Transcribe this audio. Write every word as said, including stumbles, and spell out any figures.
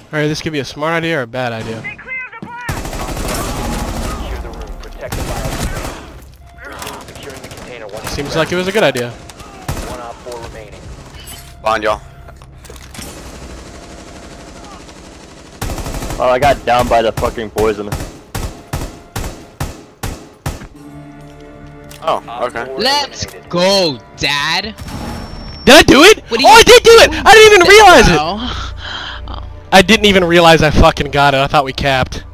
Alright, this could be a smart idea or a bad idea. Seems like it was a good idea. One op four remaining. Behind y'all. Oh, I got down by the fucking poison. Oh, okay. Let's go, Dad. Did I do it? What do Oh, you- I did do it! I didn't even realize it! No. I didn't even realize I fucking got it. I thought we capped.